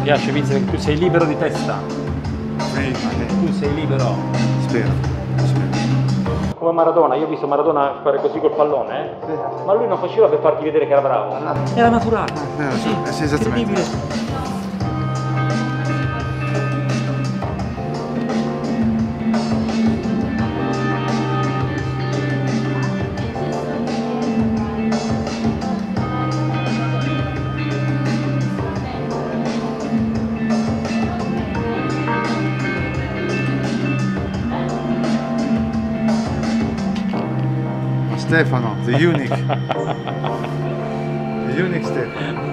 piace vincere perché tu sei libero di testa. Sì, Tu sei libero. spero. Come Maradona, io ho visto Maradona fare così col pallone, Sì. ma lui non faceva per farti vedere che era bravo. Era naturale. Sì, esattamente. Incredibile. Stefano, the unique. The unique Stefano.